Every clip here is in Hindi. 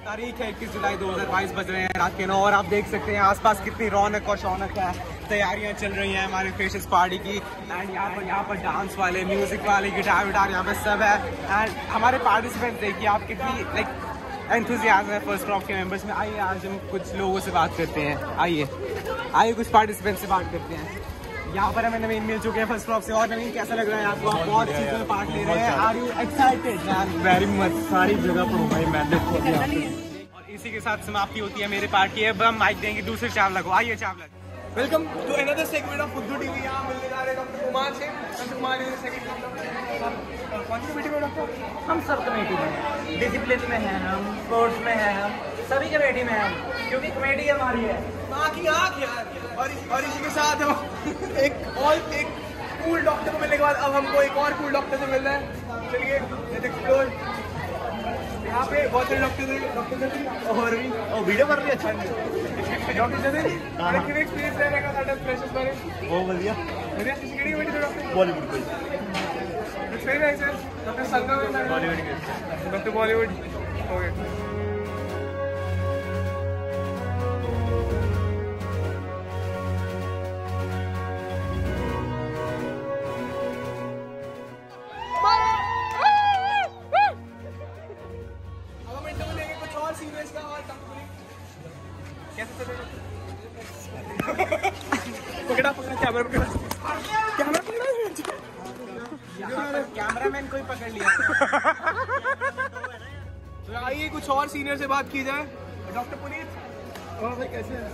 तारीख है 21 जुलाई 2022 बज रहे हैं रात के 9 और आप देख सकते हैं आसपास कितनी रौनक और शौनक है। तैयारियां चल रही हैं हमारे फ्रेशर्स पार्टी की एंड यहाँ पर डांस वाले, म्यूजिक वाले, गिटार विटार यहाँ पे सब है। एंड हमारे पार्टिसिपेंट देखिए आप कितनी एंथुसियाज्म है फर्स्ट फ्रॉक के मेंबर्स में। आइए आज हम कुछ लोगों से बात करते हैं। आइए कुछ पार्टिसिपेंट से बात करते हैं। यहाँ पर हमें नवीन मिल चुके हैं फर्स्ट फ्रॉक से। और नवीन कैसा लग रहा है आपको? आप बहुत चीजों में पार्ट ले रहे हैं। Are you excited? Very much. सारी जगह पर हूँ भाई मैं। और इसी के साथ समाप्ति होती है मेरे पार्ट की। अब हम माइक देंगे दूसरे चावला को। आइए Chawla. Welcome to another segment of Fuddu TV. यहाँ मिलने जा रहे हैं डॉक्टर कुमार से। Doctor Kumar is second. कौन सी कमेटी में डॉक्टर? हम सब कमेटी में हैं, डिसिप्लिन में हैं, हम स्पोर्ट्स में हैं, हम सभी कमेटी में हैं क्योंकि कमेटी हमारी है। आँख यार। और इसी के साथ हम एक कूल डॉक्टर को मिलने के बाद अब हमको एक और कूल डॉक्टर से मिल रहा है। चलिए लेट्स एक्सप्लोर। यहाँ पे बहुत सारे डॉक्टर और भी वीडियो कर रही है। अच्छा डॉक्टर जैसे एक्सपीरियंस रहने का साਡਾ फ्रेशर्स बारे बहुत बढ़िया। मेरे किसी केड़ी कमेटी से डॉक्टर बॉलीवुड कोई it's very nice sir. Doctor Sangam Bollywood doctor Bollywood okay. Cameraman को ही पकड़ लिया। तो आइए कुछ और सीनियर से बात की जाए। डॉक्टर पुनीत भाई कैसे हैं?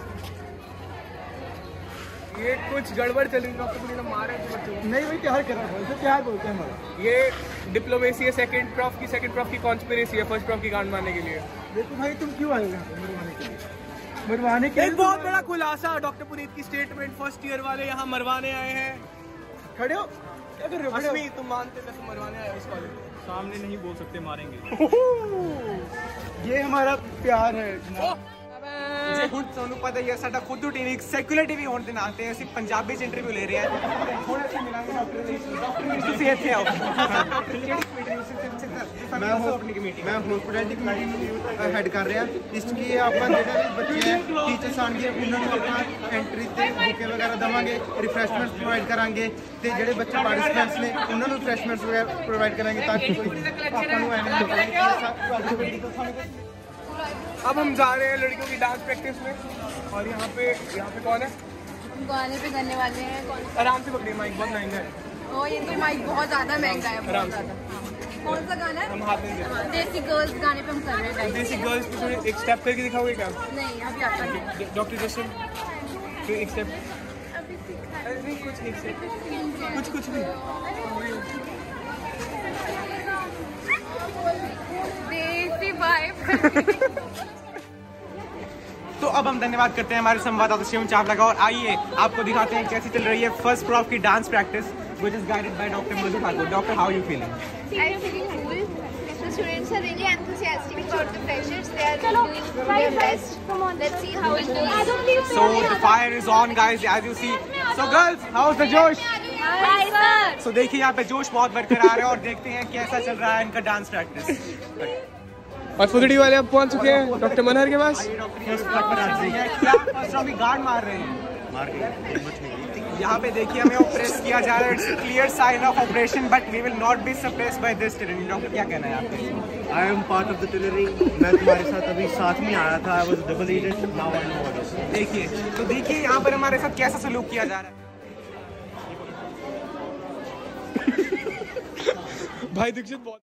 ये कुछ गड़बड़ चल रही है डॉक्टर पुनीत। मारे बच्चों को नहीं भाई क्या कर रहा है? क्या बोलते हैं हमारा? ये डिप्लोमेसी है सेकंड प्रॉफ की कॉन्स्पिरेसी है फर्स्ट प्रॉफ की गांड मारने के लिए। देखो भाई तुम क्यों आए यहाँ पे मरवाने के लिए? मरवाने के एक बहुत बड़ा खुलासा डॉक्टर पुनीत की स्टेटमेंट। फर्स्ट ईयर वाले यहाँ मरवाने आए हैं। खड़े हो क्या कर रहे हो? असमी तुम मानते हो मरवाने आए उस कॉलेज? सामने नहीं बोल सकते, मारेंगे। ये हमारा प्यार है। ਜੇ ਹੁਣ ਤੁਹਾਨੂੰ ਪਤਾ ਹੀ ਹੈ ਸਾਡਾ ਖੁੱਦੂ ਟੀਵੀ ਸੈਕੂਲਰ ਟੀਵੀ ਹੋਣ ਦੇ ਨਾਤੇ ਅਸੀਂ ਪੰਜਾਬੀ ਚ ਇੰਟਰਵਿਊ ਲੈ ਰਹੇ ਹਾਂ। ਹੁਣ ਅਸੀਂ ਮਿਲਾਂਗੇ ਡਾਕਟਰ ਤੁਸੀਂ ਇੱਥੇ ਆਓ। ਕਿਹੜੀ ਕਮੇਟੀ? ਮੈਂ ਆਪਣੀ ਕਮੇਟੀ ਮੈਂ ਹਸਪੀਟਲ ਦੀ ਕਮੇਟੀ ਹੈਡ ਕਰ ਰਿਹਾ। ਇਸ ਕੀ ਆਪਾਂ ਜਿਹੜੇ ਵੀ ਬੱਚੇ ਹੈ ਟੀਚਰਸ ਆਣਗੇ ਉਹਨਾਂ ਨੂੰ ਆਪਾਂ ਐਂਟਰੀ ਤੇ ਬੁਕੇ ਵਗੈਰਾ ਦਵਾਂਗੇ, ਰਿਫਰੈਸ਼ਮੈਂਟਸ ਪ੍ਰੋਵਾਈਡ ਕਰਾਂਗੇ ਤੇ ਜਿਹੜੇ ਬੱਚੇ ਪਾਰਟਿਸਪੈਂਟਸ ਨੇ ਉਹਨਾਂ ਨੂੰ ਰਿਫਰੈਸ਼ਮੈਂਟਸ ਵਗੈਰਾ ਪ੍ਰੋਵਾਈਡ ਕਰਾਂਗੇ ਤਾਂ ਕਿ ਕੋਈ ਆਪਾਂ ਨੂੰ ਐਵੇਂ अब हम जा रहे हैं लड़कियों की डांस प्रैक्टिस में। और यहाँ पे कौन है? हम गाने पे गाने वाले हैं। कौन? आराम से पकड़िए, माइक बहुत महंगा है। ओ ये तो माइक बहुत ज्यादा महंगा है, बहुत ज्यादा। कौन सा गाना है? हम हाथ में देंगे। देसी गर्ल्स गाने पे हम कर रहे हैं। देसी गर्ल्स पे थोड़े एक स्टेप करके दिखाओगे क्या? नहीं अभी आता नहीं। डॉक्टर जैसे फिर एक स्टेप। अभी सिखा नहीं कुछ एक स्टेप कुछ भी। देसी वाइब। तो अब हम धन्यवाद करते हैं हमारे संवाददाता शिवम चावला का। और आइए आपको दिखाते हैं कैसी चल रही है फर्स्ट प्रॉफ की dance practice which is guided by Dr. Madhu Thakur. Doctor, how are you feeling? I'm feeling cool. The students are really enthusiastic about the freshers. They are doing their best. Come on, let's see how it goes. So the fire is on, guys, as you see. So girls, how's the जोश? Hi sir. So देखिए यहाँ पे जोश बहुत बरकरार है और देखते हैं कैसा चल रहा है इनका डांस प्रैक्टिस। और फुदड़ी वाले अब पहुंच चुके हैं डॉक्टर मनहर के पास। गार्ड मार रहे हैं। यहाँ पे देखिए हमें ऑपरेट किया जा रहा है। It's clear sign of operation but we will not be surprised by this artillery. Doctor क्या कहना है आपका? I am part of the artillery. मैं तुम्हारे साथ अभी साथ में आया था। I was double agent. Now I know what is. देखिए यहाँ पर हमारे साथ कैसा सलूक किया जा रहा है। भाई दीक्षित बहुत